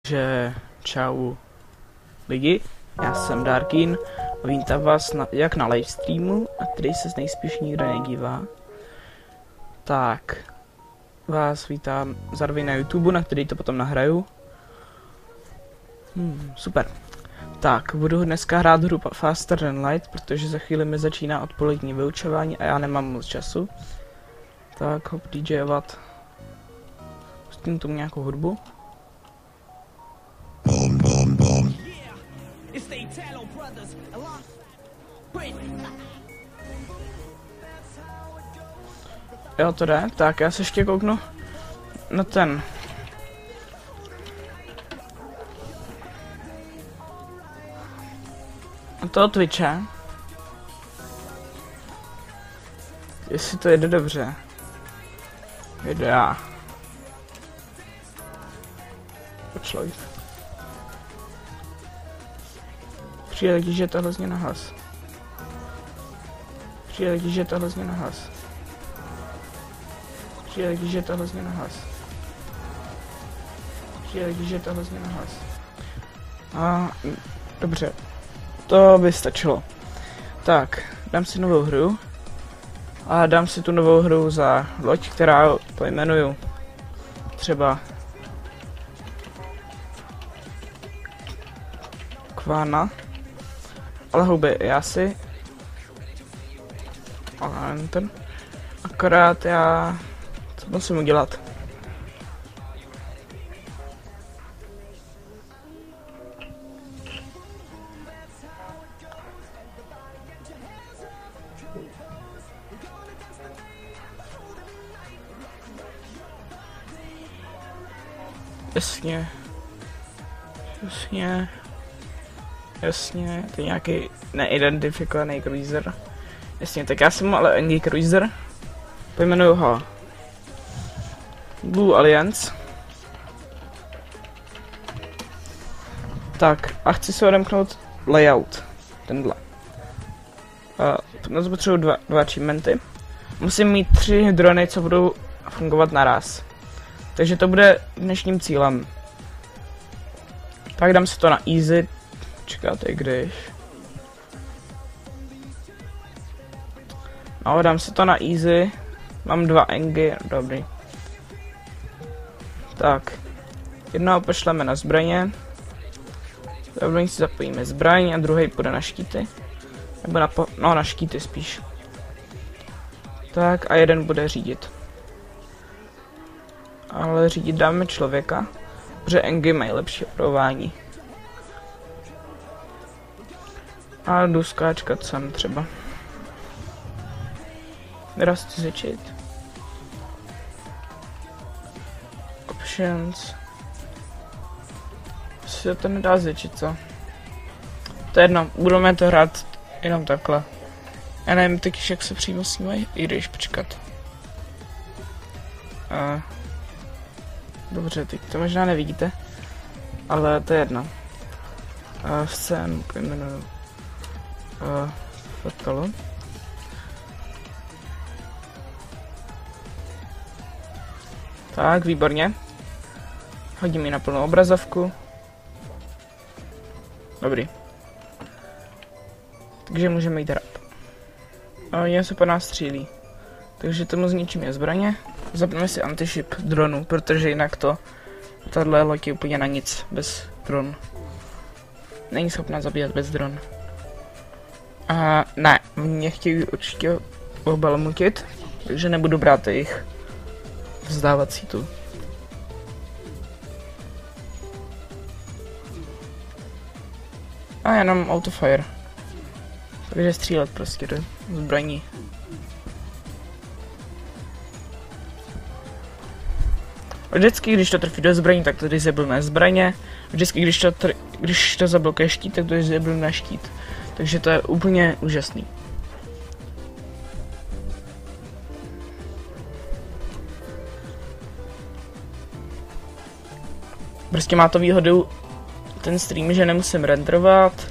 Že čau lidi, já jsem Darkin a vítám vás jak na livestreamu, na který se nejspíš nikdo nedívá, tak vás vítám zároveň na YouTube, na který to potom nahraju. Super. Tak, budu dneska hrát hru Faster Than Light, protože za chvíli mi začíná odpolední vyučování a já nemám moc času. Tak hop DJovat. Pustím tomu nějakou hudbu. Jo, to jde. Tak, já se ještě kouknu na ten. Na toho Twitche. Jestli to jede dobře. Jede já. Počlej. Přijde taky, že je to hrozně nahlas. Přijde taky, že je to hrozně nahlas. Přijde taky, že je to hrozně nahlas. Přijde taky, že je to hrozně nahlas. A dobře. To by stačilo. Tak, dám si novou hru. A dám si tu novou hru za loď, která pojmenuju třeba Kvána. Ale houby, já si ale ten akorát já co musím udělat? Jasně, to je nějaký neidentifikovaný cruiser. Jasně, tak já jsem ale Andy Cruiser. Pojmenuju ho Blue Alliance. Tak, a chci si odemknout layout. Tenhle. Na to potřebuji dva achievementy. Musím mít 3 drony, co budou fungovat naraz. Takže to bude dnešním cílem. Tak dám si to na easy. Čekáte, když. No, dám si to na easy. Mám 2 engy, dobrý. Tak. Jednoho pošleme na zbraně. Zároveň si zapojíme zbraň a druhý půjde na štíty. Nebo na štíty spíš. Tak a jeden bude řídit. Ale řídit dáme člověka, protože engy mají lepší opravování. A jdu skáčkat sem třeba. Raz chci zvětšit. Options. Se to nedá zvětšit, co? To je jedno, budeme to hrát jenom takhle. Já nevím taky, jak se přímo snímají, i když počkat. Dobře, teď to možná nevidíte, ale to je jedno. Scénu pojmenuju fotkalu. Tak, výborně. Hodím ji na plnou obrazovku. Dobrý. Takže můžeme jít hrát. Jen se po nás střílí. Takže tomu zničíme zbraně. Zapneme si anti-ship dronu, protože jinak tahle loď je úplně na nic bez dron. Není schopná zabíjet bez dron. A ne, mě chtějí určitě obalmutit, takže nebudu brát jejich vzdávací tu. A jenom autofire. Takže střílet prostě do zbraní. Vždycky, když to trefí do zbraní, tak to disablne zbraně. Vždycky, když to zablokuje štít, tak to disablne štít. Takže to je úplně úžasný. Prostě má to výhodu ten stream, že nemusím renderovat.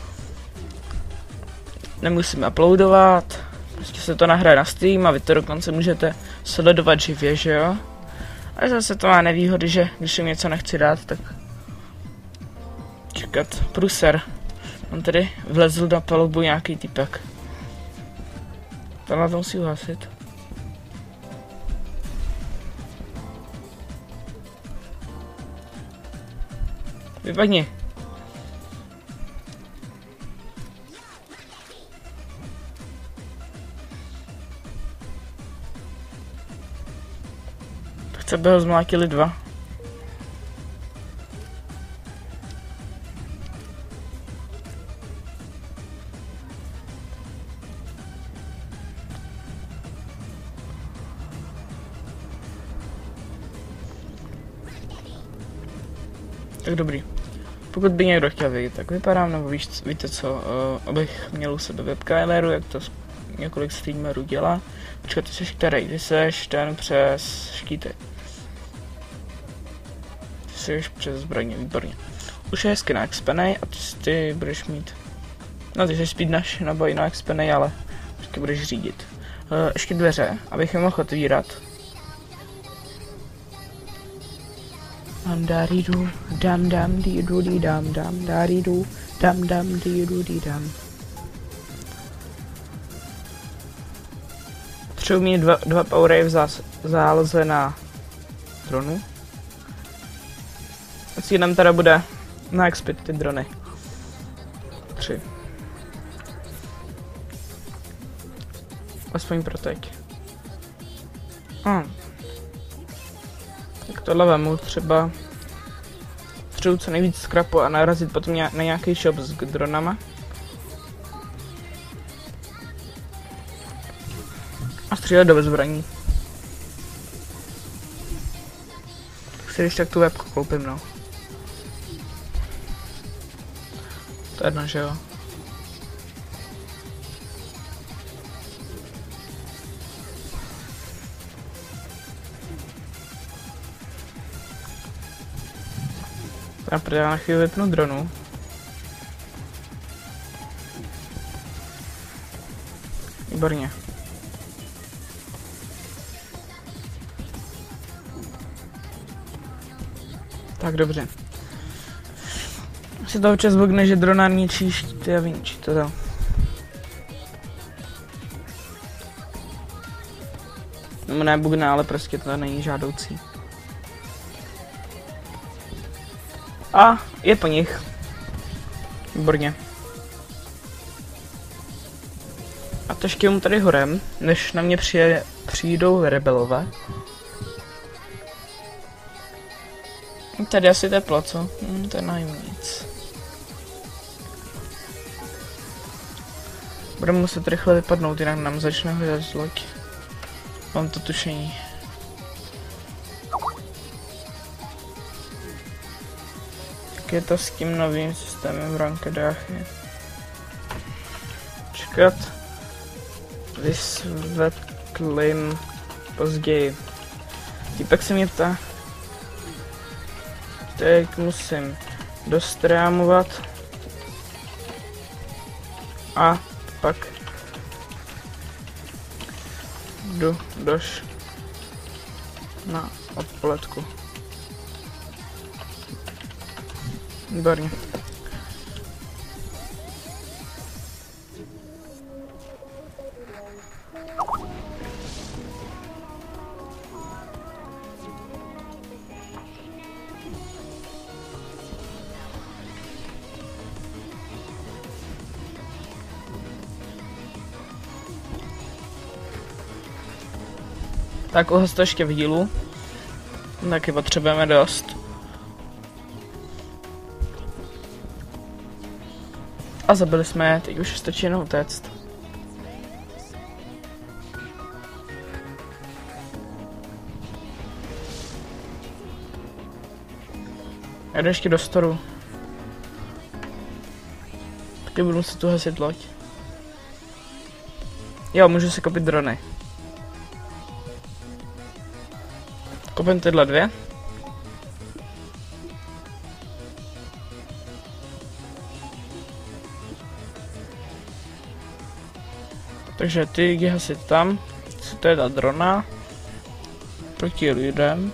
Nemusím uploadovat. Prostě se to nahraje na Steam a vy to dokonce můžete sledovat živě, že jo? A zase to má nevýhody, že když jim něco nechci dát, tak Čekat, pruser. On tady vlezl na palubu nějaký typek. Tohle to musí uhasit. Vypadni. Chce by ho zmlátili dva. Tak dobrý. Pokud by někdo chtěl vědět, tak vypadám, nebo víte co, abych měl u sebe webkameru, jak to několik streamerů dělá. Počkat, ty seš který? Ty seš ten přes štítek. Ty seš přes zbraně, výborně. Už je hezky naexpenej a ty budeš mít... No ty seš speed nebo i naexpenej, ale ty budeš řídit. Ještě dveře, abych je mohl otvírat. Dam dam dam di dam dam daridu dam dam di dam. Potřebuji mít dva powery v záloze na dronu. A cílem teda bude na expit ty drony. 3. Aspoň pro teď. Tak tohle vemu třeba co nejvíc scrapu a narazit potom na nějaký shop s dronama. A střílet do bezbraní. Tak si když tak tu webku koupím, no. To je jedno, že jo. Já na chvíli vypnu dronu. Výborně. Tak dobře. Se to občas bugne, že drona ničí štíty a vyničí to dál. No ne bugne, ale prostě to není žádoucí. A je po nich. Výborně. A to ještě mu tady horem, než na mě přijdou rebelové. Tady asi teplo, co? To je nic. Budeme muset rychle vypadnout, jinak nám začne hledat loď. Mám to tušení. Jak je to s tím novým systémem v rankedách? Čekat. Vysvětlím později. Týpek se mě ptá. Teď musím dostrámovat. A pak jdu na odpoledku. Výborně. Tak uhas to ještě v dílu. Taky potřebujeme dost. A zabili jsme je, teď už stačí jenom utéct. Já jdu ještě do storu. Taky budu muset tu hasit loď. Jo, můžu si koupit drony. Koupím tyhle dvě. Takže ty jdi hasit tam. Co to je ta drona? Proti lidem.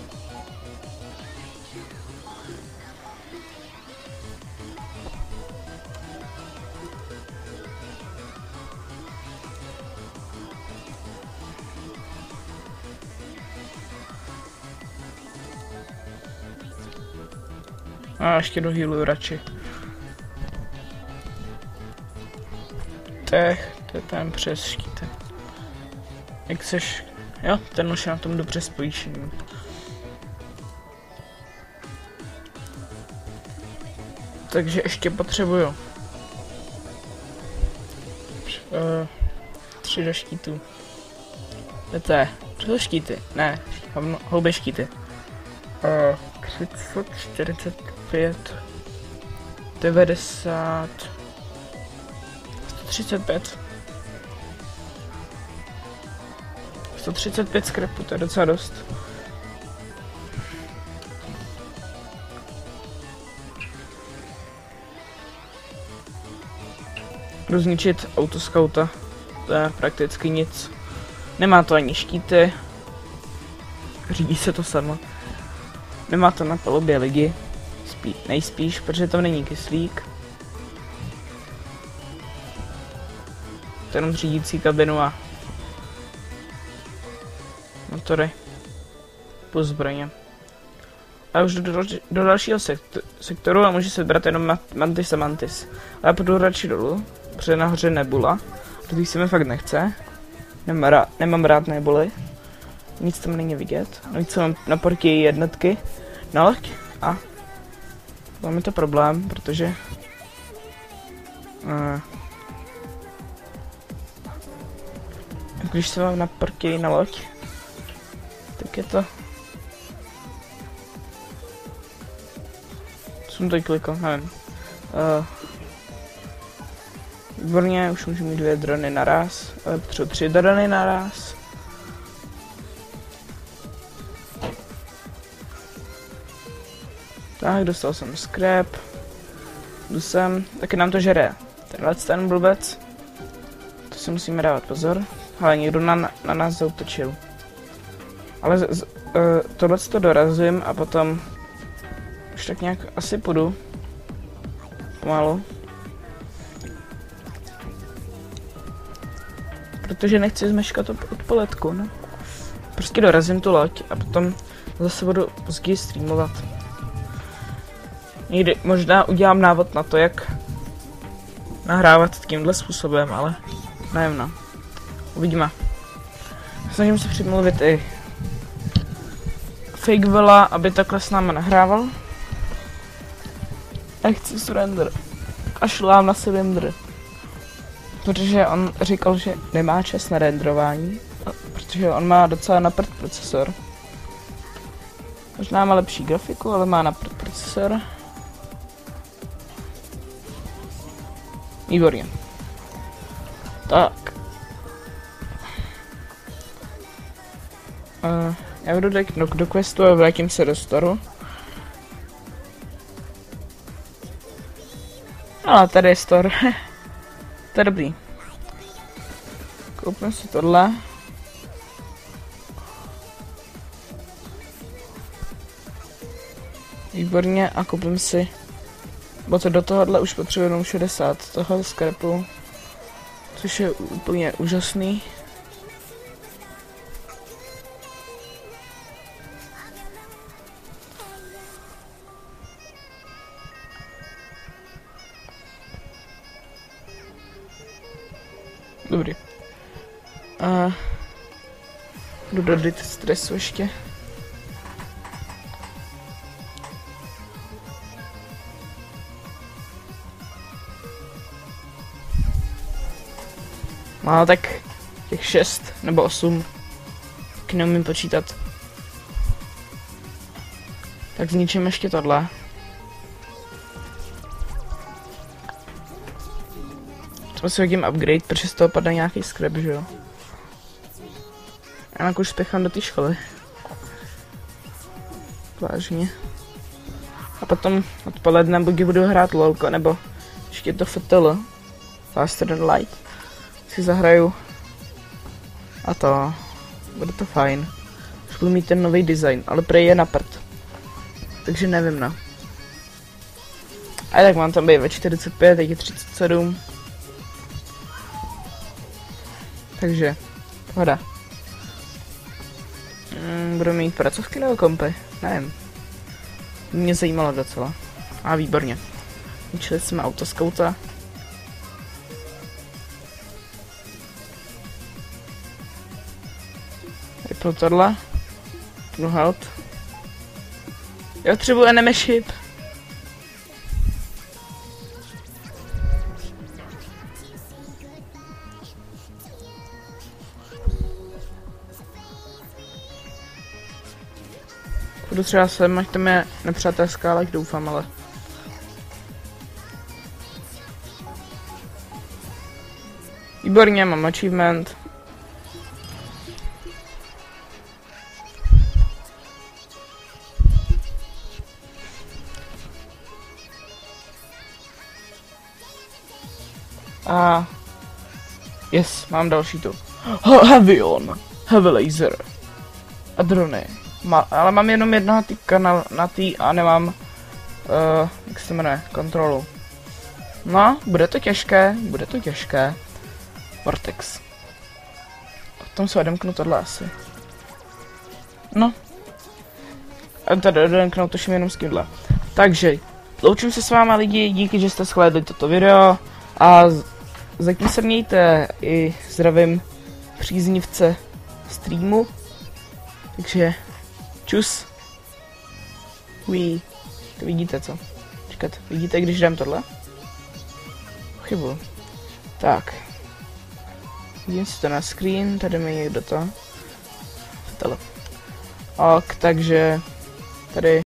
A ještě dohýluju radši. To je ten přes štítek. Jak seš... Jo, ten už je na tom dobře spojíšený. Takže ještě potřebuju 3 do štítů. To je 3 štíty, ne, hloubé štíty. 30, 45, 90, 135. 135 skrepu, to je docela dost. Jdu zničit autoskauta, to je prakticky nic. Nemá to ani štíty. Řídí se to samo. Nemá to na palubě lidi. Nejspíš, protože tam není kyslík. To je jenom řídící kabinu a motory plus zbraně. A už do dalšího sektoru a může se vybrat jenom Mantis a Mantis. A já půjdu radši dolů, protože nahoře Nebula, protože se mi fakt nechce. Nemám rád nebuly. Nic tam není vidět. Navíc mám na portě jednotky na loď a mám je to problém, protože když se mám na portě na loď, tak je to... Jsem to klikl, nevím. Výborně, už můžu mít 2 drony naraz, ale potřebuji 3 drony naraz. Tak, dostal jsem scrap. Jdu sem, taky nám to žere. Ten blbec. To si musíme dávat pozor. Ale někdo na nás zautočil. Ale tohle to dorazím a potom už tak nějak asi půjdu. Pomalu. Protože nechci zmeškat odpoledku, no. Prostě dorazím tu loď a potom zase budu později streamovat. Někdy možná udělám návod na to, jak nahrávat tímhle způsobem, ale nevím, no. Uvidíme. Snažím se přimluvit i Fakevilla, aby takhle s námi nahrával. A chci surrender. Kašlám na surrender. Protože on říkal, že nemá čas na renderování, protože on má docela na prd procesor. Možná má lepší grafiku, ale má na prd procesor. Výborně. Tak. Já jdu do questu a vrátím se do storu. Ale tady je store. To je dobrý. Koupím si tohle. Výborně a koupím si... Bo to do tohohle už potřebuji jenom 60 toho scrapu. Což je úplně úžasný. Dobrý. Jdu do stresu ještě. No tak těch 6 nebo 8. Tak neumím počítat. Tak zničím ještě tohle. Třeba si hodím upgrade, protože z toho padne nějaký scrap, že jo? Já už spěchám do té školy. Vážně. A potom odpoledne budu hrát lolko, nebo ještě to FTL. Faster than light. Si zahraju. A to. Bude to fajn. Už budu mít ten nový design, ale prej je na prd. Takže nevím, no. A tak mám tam být ve 45, teď je 37. Takže, pohoda. Budu mít pracovky nebo kompy? Nevím. Mě zajímalo docela. A výborně. Ničili jsme autoskauta. Vypnu tohle. Vypnu health. Já potřebuji enemy ship. Budu třeba sem, ať tam je nepřátelská, ale doufám, ale... Výborně, mám achievement. A... Yes, mám další tu. Heavy on. Heavy laser. A drony. Ale mám jenom jednoho týka na tý a nemám, jak se jmenuje, kontrolu. No, bude to těžké. Vortex. Potom se odemknu tohle asi. No. A tady odemknu to jenom s tímhle. Takže, loučím se s váma lidi, díky, že jste shlédli toto video a zatím se mějte i zdravím příznivce streamu. Takže, čus. To vidíte co? Čekat, vidíte, když dám tohle? Chybu. Tak. Vidím si to na screen, tady mi někdo to. Tohle. Ok, takže tady